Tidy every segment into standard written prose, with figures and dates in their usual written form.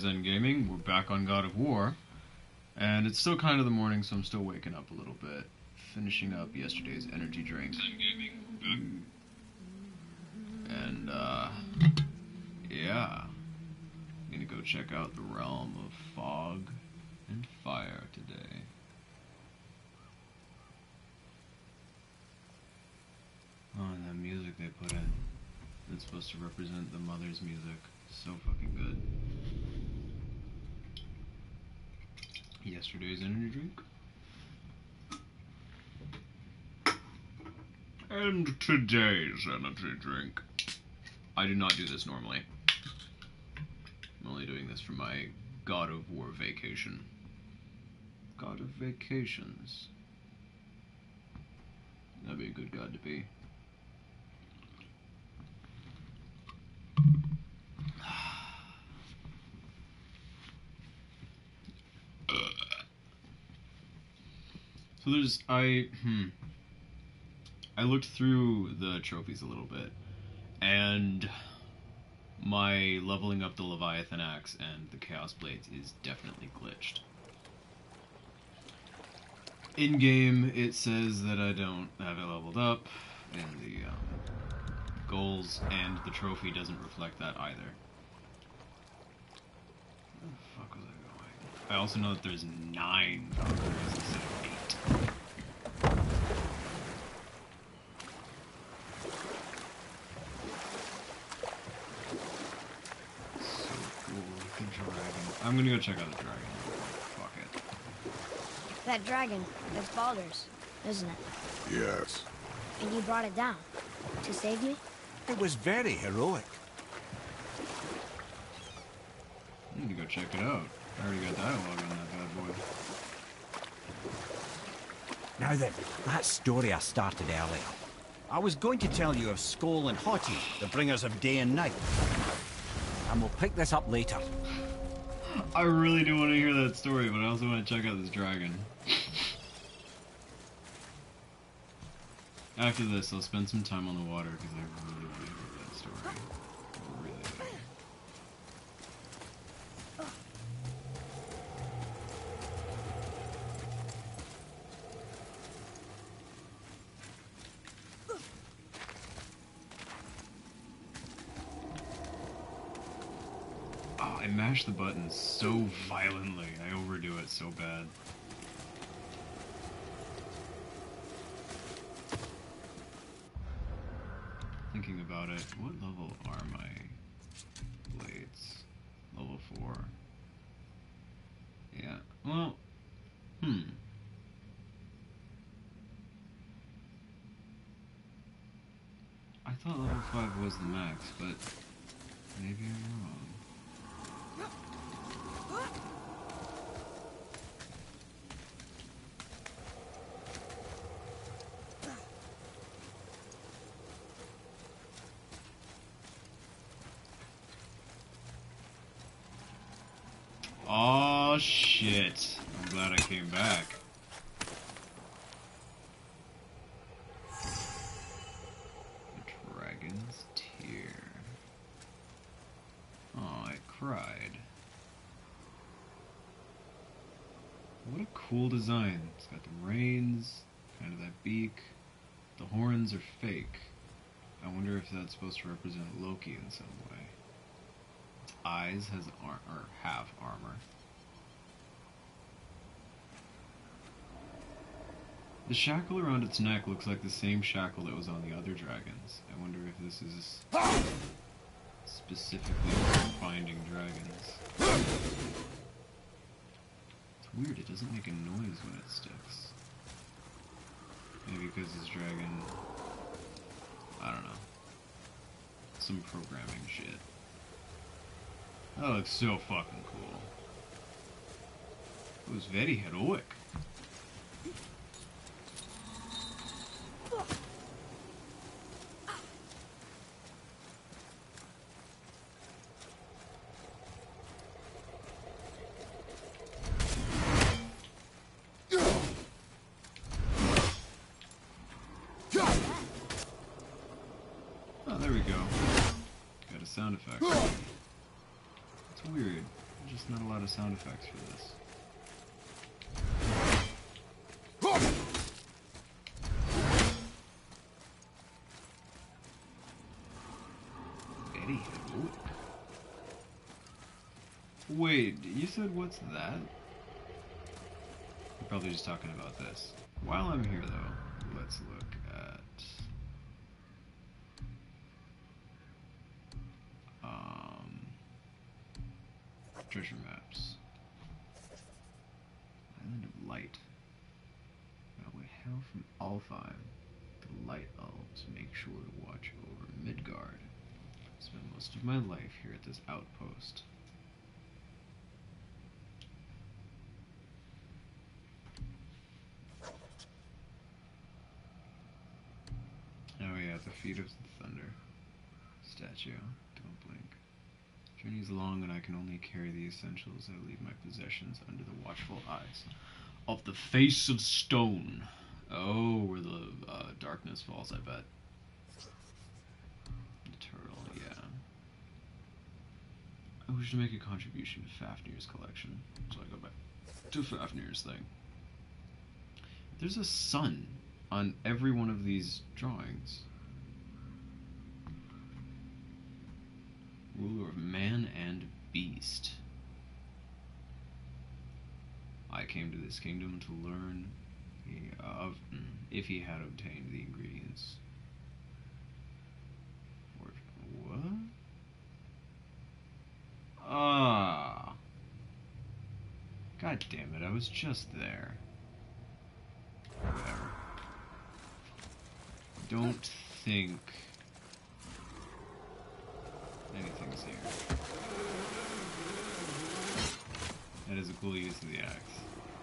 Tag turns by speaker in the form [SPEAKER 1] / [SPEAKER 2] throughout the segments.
[SPEAKER 1] Zen Gaming. We're back on God of War, and it's still kind of the morning, so I'm still waking up a little bit, finishing up yesterday's energy drink. Zen Gaming, and yeah, I'm gonna go check out the realm of fog and fire today. Oh, and that music they put in. It's supposed to represent the mother's music. So fucking good. Yesterday's energy drink. And today's energy drink. I do not do this normally. I'm only doing this for my God of War vacation. God of Vacations. That'd be a good god to be. So I looked through the trophies a little bit, and my leveling up the Leviathan Axe and the Chaos Blades is definitely glitched. In game, it says that I don't have it leveled up in the goals, and the trophy doesn't reflect that either. Where the fuck was I going? I also know that there's 9 Valkyries instead of 8. So cool, the dragon. I'm gonna go check out the dragon. Fuck it.
[SPEAKER 2] That dragon, that's Baldur's, isn't it?
[SPEAKER 3] Yes.
[SPEAKER 2] And you brought it down to save me?
[SPEAKER 4] It was very heroic.
[SPEAKER 1] I need to go check it out. I already got dialogue on that bad boy.
[SPEAKER 4] Now then, that story I started earlier. I was going to tell you of Skoll and Hati, the bringers of day and night. And we'll pick this up later.
[SPEAKER 1] I really do want to hear that story, but I also want to check out this dragon. After this, I'll spend some time on the water because I really want to hear that story. Really do. Oh, I mash the buttons so violently. I overdo it so bad. Thinking about it, what level are my blades? Level 4. Yeah, well, I thought level 5 was the max, but maybe I'm wrong. Oh shit. I'm glad I came back. The Dragon's Tear. Oh, I cried. What a cool design. It's got the reins, kind of that beak. The horns are fake. I wonder if that's supposed to represent Loki in some way. Its eyes have armor. The shackle around its neck looks like the same shackle that was on the other dragons. I wonder if this is specifically for finding dragons. It's weird, it doesn't make a noise when it sticks. Maybe because this dragon... I don't know. Some programming shit. That looks so fucking cool. It was very heroic. Oh, there we go. Got a sound effect. It's weird. Just not a lot of sound effects for this. Betty Hook. Wait, you said what's that? You're probably just talking about this. While I'm here, though, let's look at treasure maps. Island of Light. Now we hail from Alfheim. The Light Elves make sure to watch over Midgard. I spent most of my life here at this outpost. Oh yeah, at the feet of the thunder statue. Don't blink. Journey's long and I can only carry the essentials. I leave my possessions under the watchful eyes of the face of stone. Oh, where the darkness falls, I bet. The turtle, yeah. I wish to make a contribution to Fafnir's collection. So I go back to Fafnir's thing. There's a sun on every one of these drawings. Ruler of man and beast. I came to this kingdom to learn if he had obtained the ingredients. What? Ah. God damn it, I was just there. Whatever. Don't think anything's here. That is a cool use of the axe.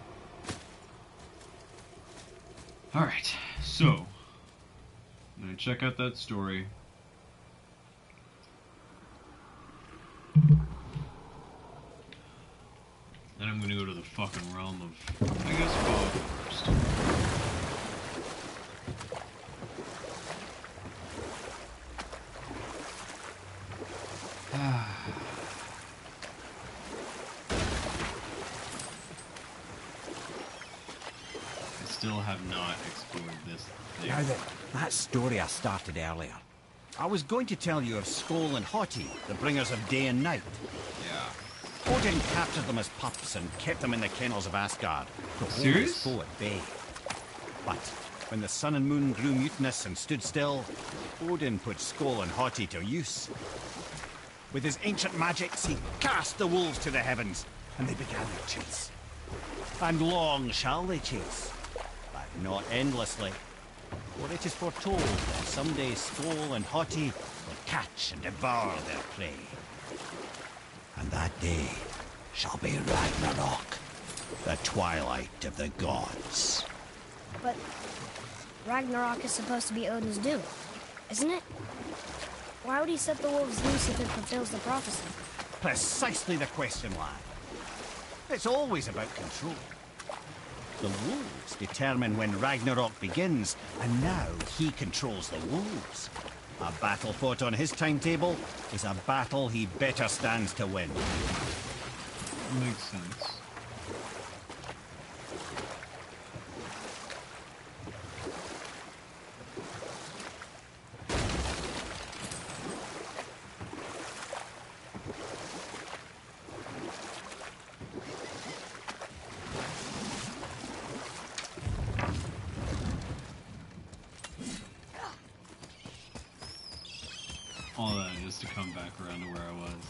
[SPEAKER 1] Alright, so I'm gonna check out that story. Then I'm gonna go to the fucking realm of, I guess, fog first. Still have not explored this thing.
[SPEAKER 4] Now then, that story I started earlier. I was going to tell you of Skoll and Hati, the bringers of day and night.
[SPEAKER 1] Yeah.
[SPEAKER 4] Odin captured them as pups and kept them in the kennels of Asgard to hold
[SPEAKER 1] Serious?
[SPEAKER 4] his foe at bay. But when the sun and moon grew mutinous and stood still, Odin put Skoll and Hati to use. With his ancient magics, he cast the wolves to the heavens, and they began their chase. And long shall they chase. Not endlessly, for it is foretold that someday Skoll and Hati will catch and devour their prey. And that day shall be Ragnarok, the twilight of the gods.
[SPEAKER 2] But Ragnarok is supposed to be Odin's doom, isn't it? Why would he set the wolves loose if it fulfills the prophecy?
[SPEAKER 4] Precisely the question, lad. It's always about control. The wolves determine when Ragnarok begins, and now he controls the wolves. A battle fought on his timetable is a battle he better stands to win.
[SPEAKER 1] Makes sense. All that just to come back around to where I was.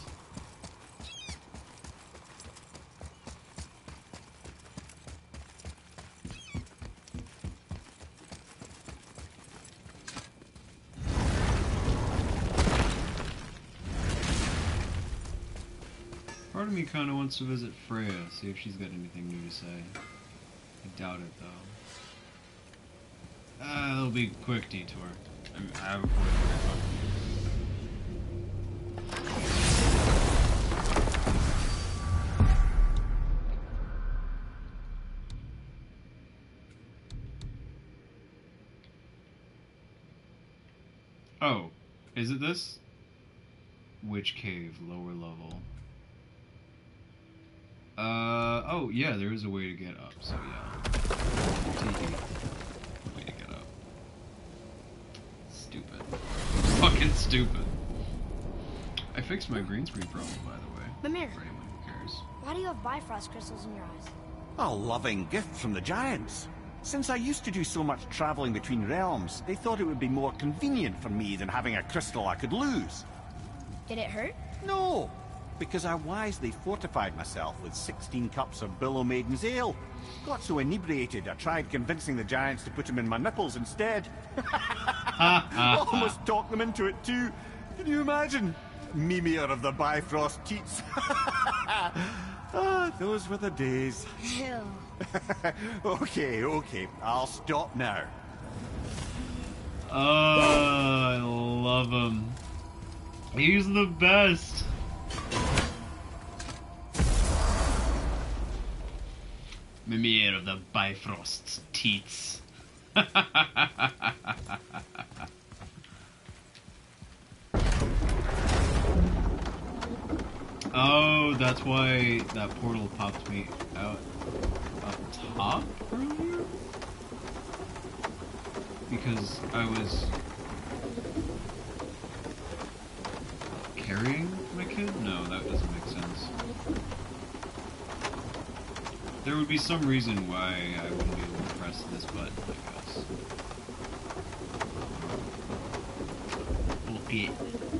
[SPEAKER 1] Part of me kind of wants to visit Freya, see if she's got anything new to say. I doubt it, though. It'll be a quick detour. I have a point. Oh, is it this? Witch Cave, lower level. Oh, yeah, there is a way to get up, so yeah. Tee-hee. Way to get up. Stupid. Fucking stupid. I fixed my green screen problem, by the way.
[SPEAKER 2] Mimir,
[SPEAKER 1] For anyone who cares.
[SPEAKER 2] why do you have Bifrost crystals in your eyes?
[SPEAKER 4] A loving gift from the Giants. Since I used to do so much traveling between realms, they thought it would be more convenient for me than having a crystal I could lose.
[SPEAKER 2] Did it hurt?
[SPEAKER 4] No, because I wisely fortified myself with 16 cups of Billow Maiden's ale. Got so inebriated, I tried convincing the Giants to put them in my nipples instead. Almost talked them into it too. Can you imagine? Mimir of the Bifrost Teats. Ah, those were the days.
[SPEAKER 2] Ew.
[SPEAKER 4] Okay, I'll stop now.
[SPEAKER 1] Oh, I love him. He's the best. Mimir of the Bifrost's Teats. Oh, that's why that portal popped me out up top earlier? Because I was carrying my kid? No, that doesn't make sense. There would be some reason why I wouldn't be able to press this button, I guess. Okay.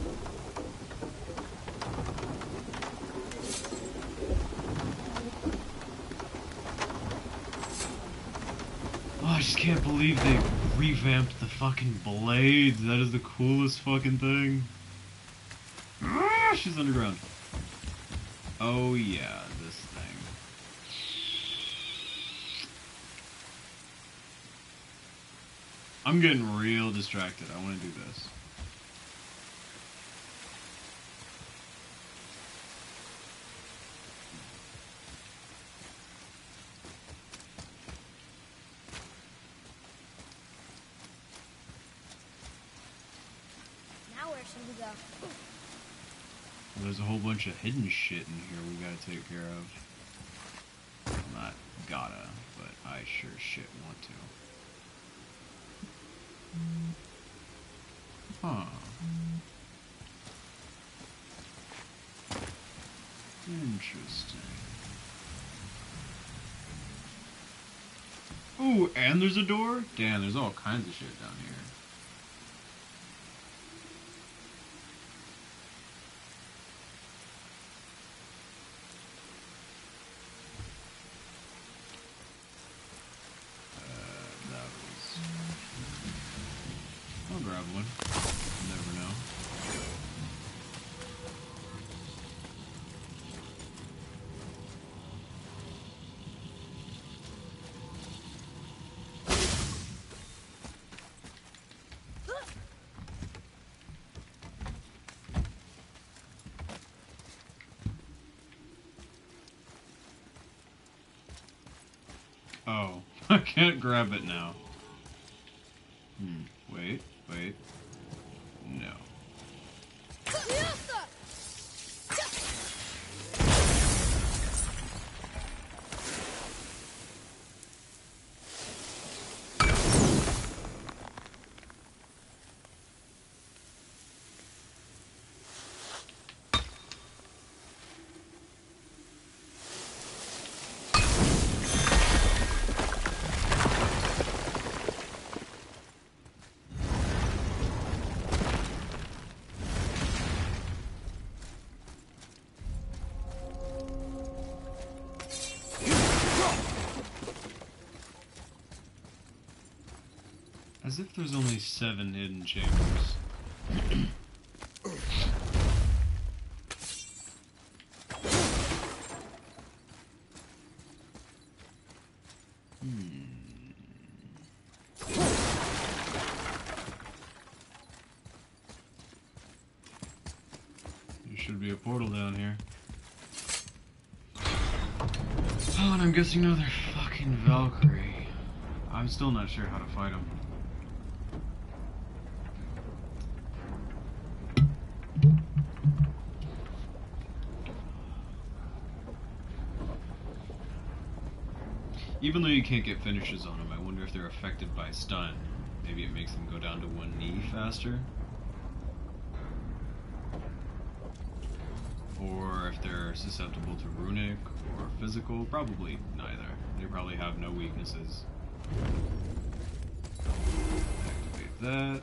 [SPEAKER 1] Oh, I just can't believe they revamped the fucking blades. That is the coolest fucking thing. Ah, she's underground. Oh yeah, this thing. I'm getting real distracted. I want to do this.
[SPEAKER 2] Now where should we go?
[SPEAKER 1] There's a whole bunch of hidden shit in here we gotta take care of. Well, not gotta, but I sure shit want to. Huh. Interesting. Ooh, and there's a door? Damn, there's all kinds of shit down here. I'll grab one. You never know. Oh, I can't grab it now. Wait. No. As if there's only 7 hidden chambers. There should be a portal down here. Oh, and I'm guessing another fucking Valkyrie. I'm still not sure how to fight him. Even though you can't get finishes on them, I wonder if they're affected by stun. Maybe it makes them go down to one knee faster. Or if they're susceptible to runic or physical. Probably neither. They probably have no weaknesses. Activate that.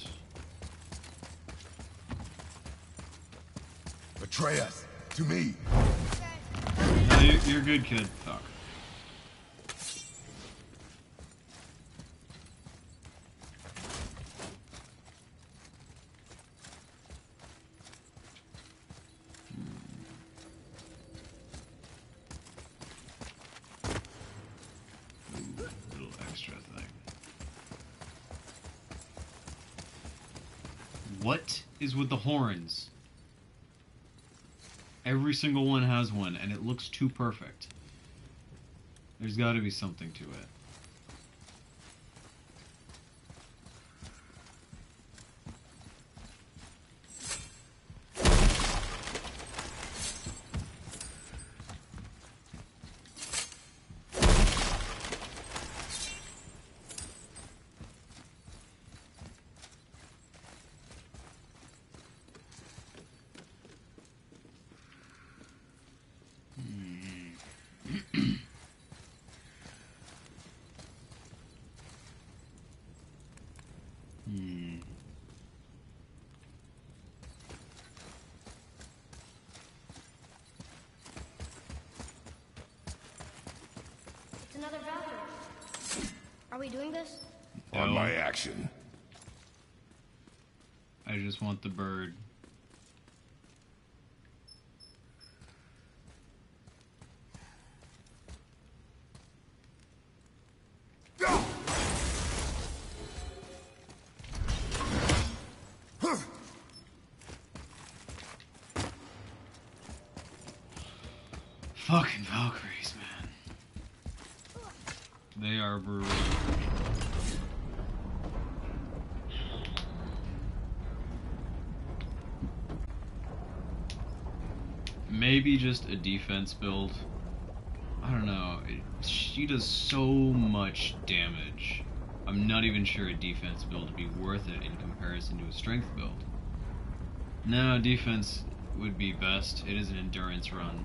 [SPEAKER 3] Betray us to me.
[SPEAKER 1] No, you're good, kid. Fuck. Little extra thing. What is with the horns? Every single one has one, and it looks too perfect. There's got to be something to it.
[SPEAKER 2] It's another Valkyrie. Are we doing this?
[SPEAKER 3] On
[SPEAKER 1] No.
[SPEAKER 3] my action.
[SPEAKER 1] I just want the bird. Fucking Valkyries, man. They are brutal. Maybe just a defense build. I don't know. She does so much damage. I'm not even sure a defense build would be worth it in comparison to a strength build. No, defense would be best. It is an endurance run.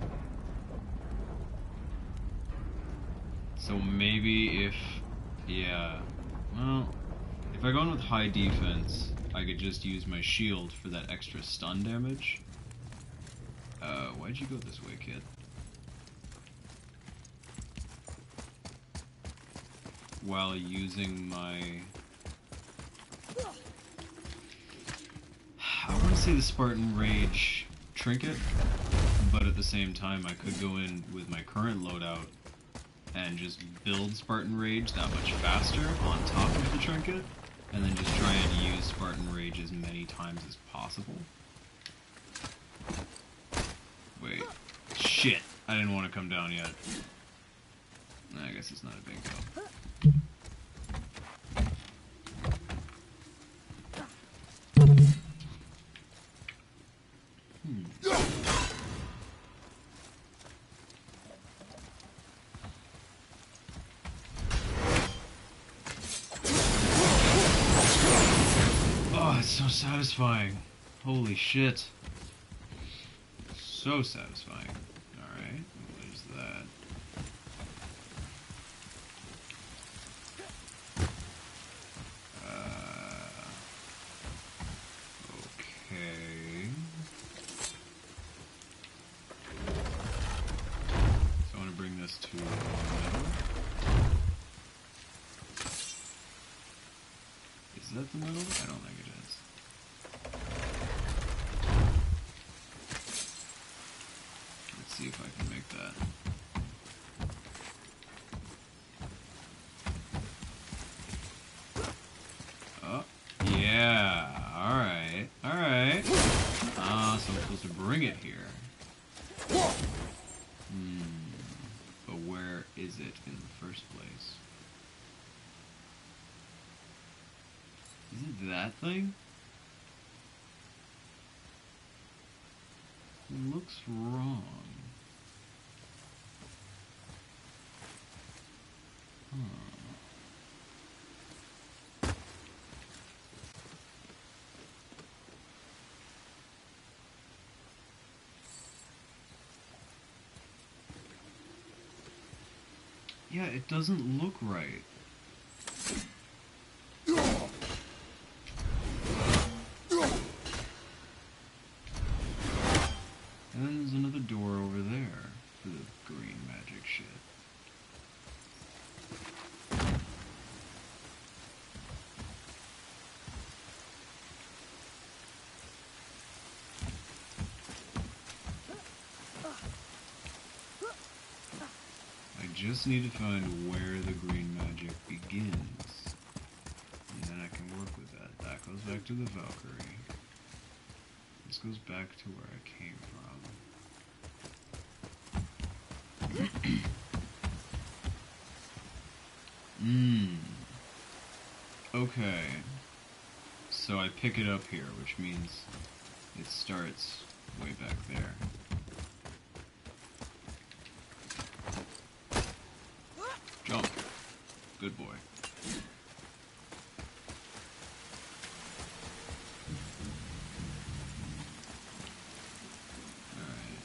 [SPEAKER 1] So maybe if... yeah. Well, if I go in with high defense, I could just use my shield for that extra stun damage. Why'd you go this way, kid? While using my... I want to say the Spartan Rage trinket, but at the same time I could go in with my current loadout and just build Spartan Rage that much faster on top of the trinket, and then just try and use Spartan Rage as many times as possible. Wait. Shit! I didn't want to come down yet. I guess it's not a big deal. Oh, it's so satisfying. Holy shit. So satisfying. Alright, what is that? Okay. So I want to bring this to the middle. Is that the middle? I don't think it is. Let's see if I can make that. Oh, yeah. Alright. Alright. Ah, so I'm supposed to bring it here. But where is it in the first place? Is it that thing? It looks wrong. Yeah, it doesn't look right. And then there's another door over there for the green magic shit. I just need to find where the green magic begins. And then I can work with that. That goes back to the Valkyrie. This goes back to where I came from. Okay. So I pick it up here, which means it starts way back there. Jump. Good boy. Alright.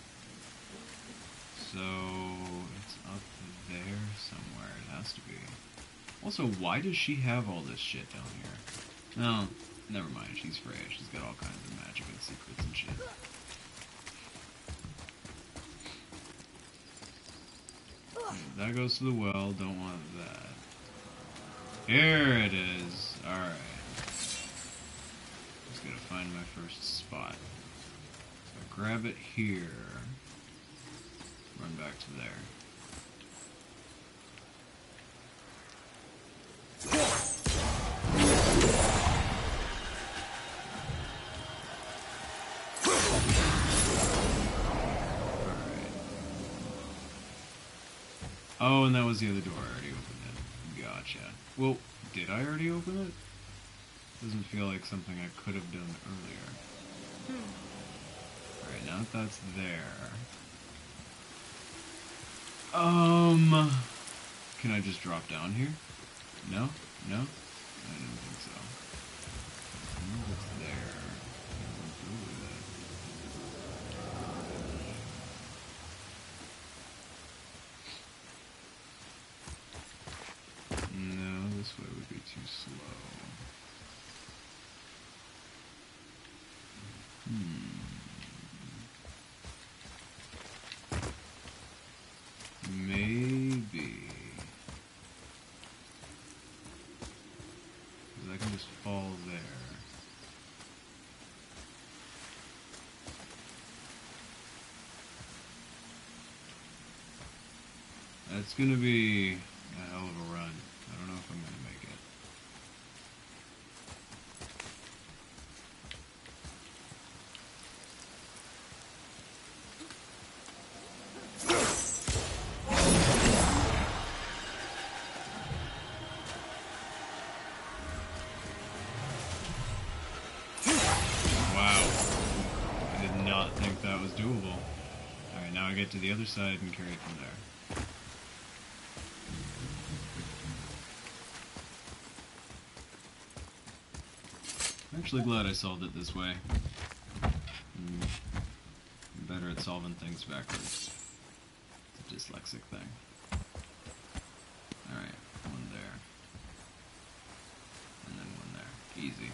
[SPEAKER 1] So, it's up there somewhere. It has to be. Also, why does she have all this shit down here? No, never mind. She's Freya. She's got all kinds of magic and secrets and shit. That goes to the well. Don't want that. Here it is. Alright. Just gotta find my first spot. So I grab it here. Run back to there. Oh, and that was the other door. I already opened it. Gotcha. Well, did I already open it? Doesn't feel like something I could have done earlier. Alright, now that that's there... Can I just drop down here? No? No? I didn't think so. Now it's there. I'll go with it. No, this way would be too slow. Maybe. Because I can just fall there. That's gonna be a hell of a run. I don't know if I'm gonna make it. Wow. I did not think that was doable. Alright, now I get to the other side and carry it from there. I'm actually glad I solved it this way. I'm better at solving things backwards. It's a dyslexic thing. Alright, one there. And then one there. Easy.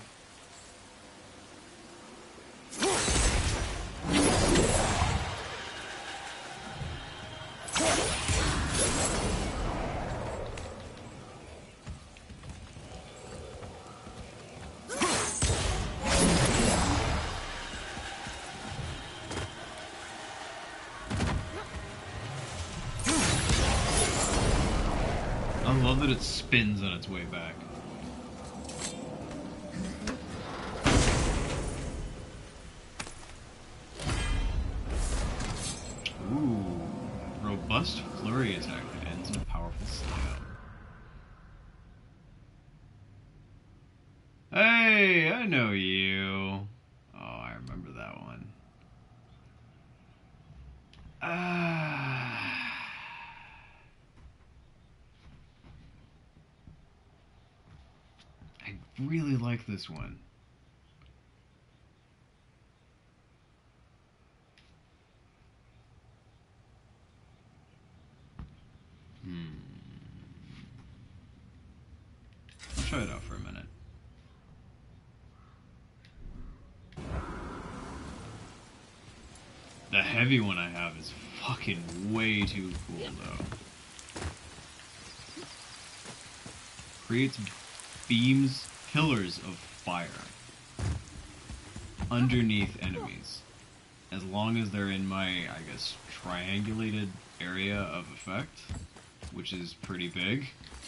[SPEAKER 1] I love that it spins on its way back. Ooh, robust flurry attack that ends in a powerful slam. Hey, I know you. Oh, I remember that one. really like this one. I'll try it out for a minute. The heavy one I have is fucking way too cool, though. Creates beams, pillars of fire underneath enemies. As long as they're in my, I guess, triangulated area of effect, which is pretty big.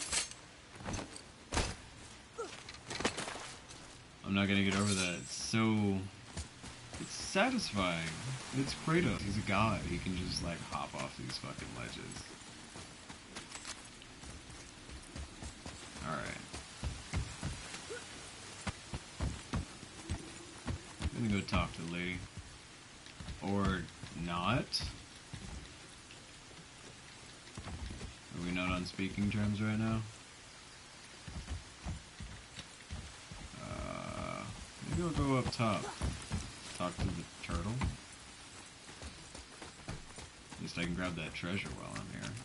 [SPEAKER 1] I'm not gonna get over that. It's satisfying. It's Kratos. He's a god. He can just, like, hop off these fucking ledges. Alright. I'm gonna go talk to the lady. Or not. Are we not on speaking terms right now? Maybe I'll go up top. Talk to the turtle. At least I can grab that treasure while I'm here.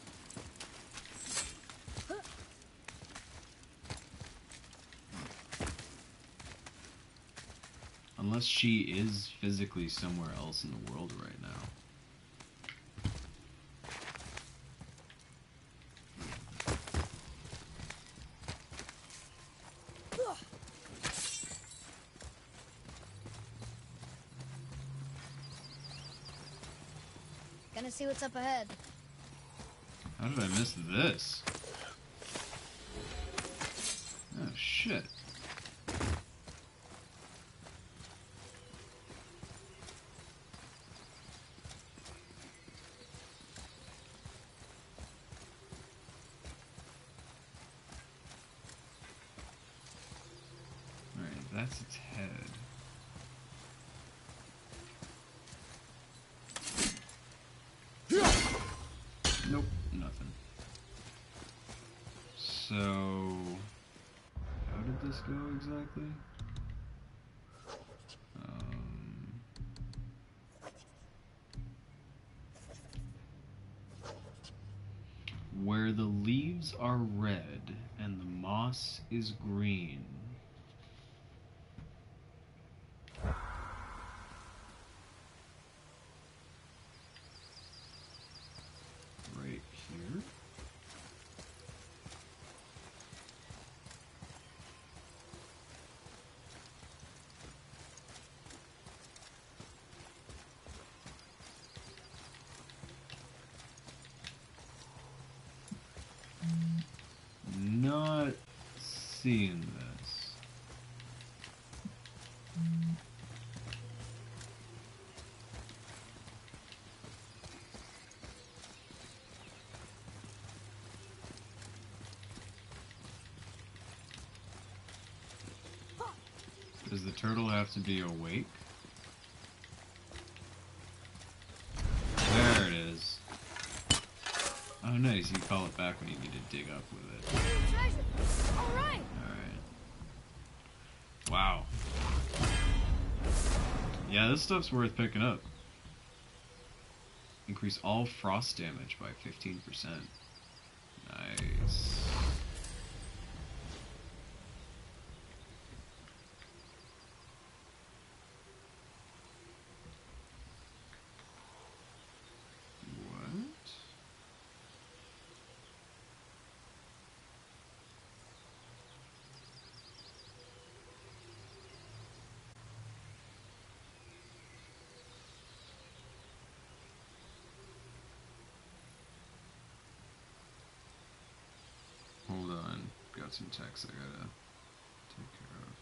[SPEAKER 1] Unless she is physically somewhere else in the world right now.
[SPEAKER 2] Gonna see what's up ahead.
[SPEAKER 1] How did I miss this? Oh shit. Alright, that's its head. Nope, nothing. So, how did this go exactly? Where the leaves are red and the moss is green. Right here. Not seeing this. Does the turtle have to be awake? There it is. Oh nice, you call it back when you need to dig up with it.
[SPEAKER 2] Treasure! Alright!
[SPEAKER 1] Alright. Wow. Yeah, this stuff's worth picking up. Increase all frost damage by 15%. Nice. What? Hold on. Got some text I gotta take care of.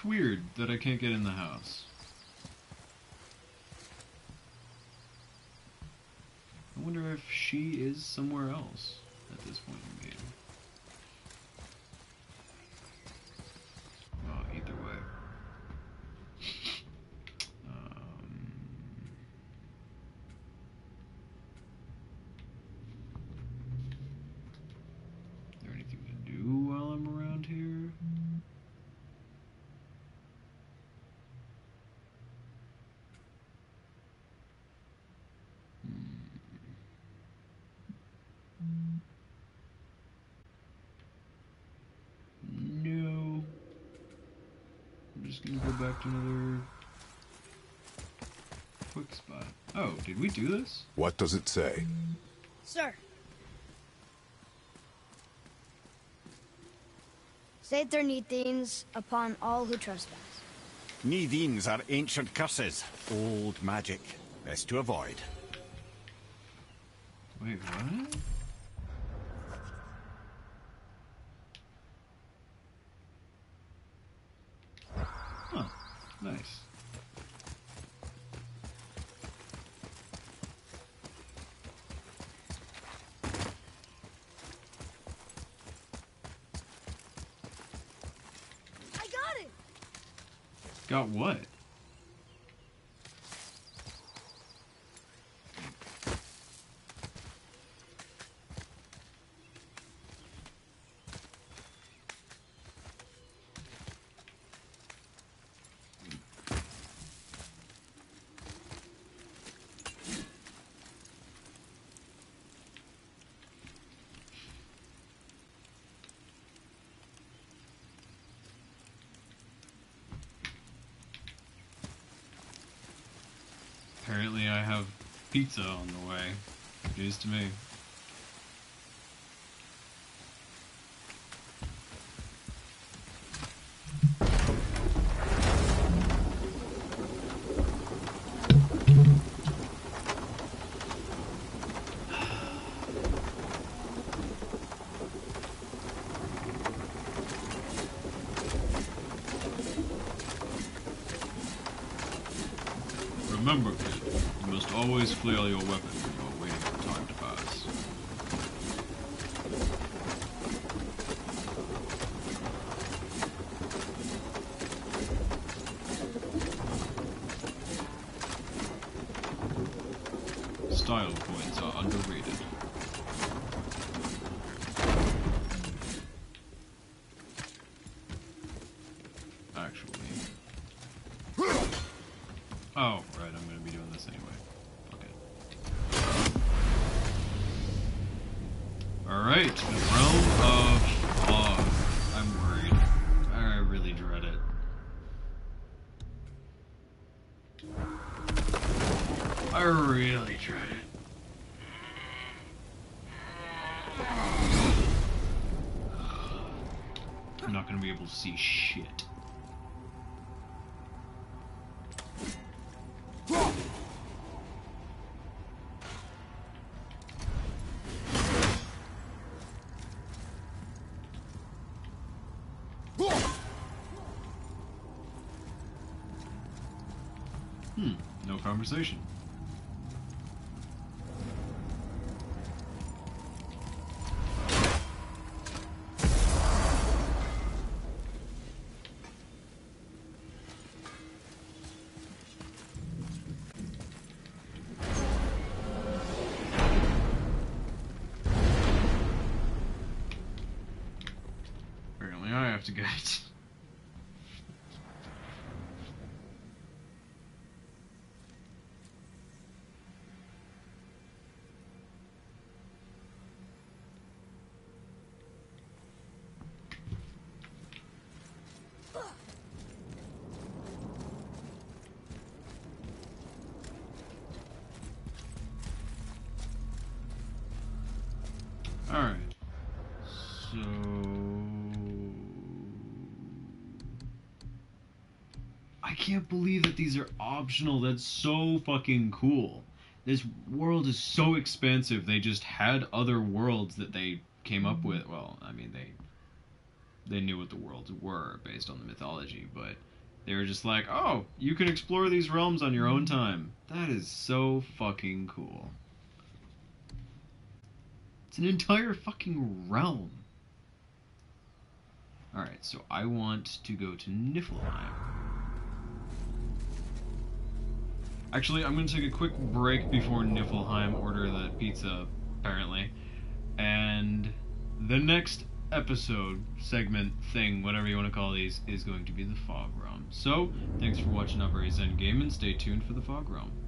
[SPEAKER 1] weird that I can't get in the house. I wonder if she is somewhere else at this point in the game. Well, either way. Is there anything to do while I'm around here? No. I'm just gonna go back to another quick spot. Oh, did we do this?
[SPEAKER 3] What does it say?
[SPEAKER 2] Sir. Satyr Nethines upon all who trespass.
[SPEAKER 4] Nethines are ancient curses, old magic, best to avoid.
[SPEAKER 1] Wait, what? Huh. Nice.
[SPEAKER 2] I got it!
[SPEAKER 1] Got what? Apparently I have pizza on the way. News to me. Remember, kid, you must always flail your weapon when you're waiting for time to pass. Style points are underrated. Actually. Oh, right, I'm gonna be doing this anyway. Okay. Alright, the Realm of Fog. I'm worried. I really dread it. I really dread it. I'm not gonna be able to see shit. No conversation. Apparently I have to get it. Alright. So... I can't believe that these are optional. That's so fucking cool. This world is so expansive. They just had other worlds that they came up with. Well, I mean, they knew what the worlds were based on the mythology, but They were just like, oh, you can explore these realms on your own time. That is so fucking cool. It's an entire fucking realm. Alright, so I want to go to Niflheim. Actually, I'm going to take a quick break before Niflheim, order that pizza, apparently. And the next episode, segment, thing, whatever you want to call these, is going to be the Fog Realm. So, thanks for watching Not Very Zen Game, and stay tuned for the Fog Realm.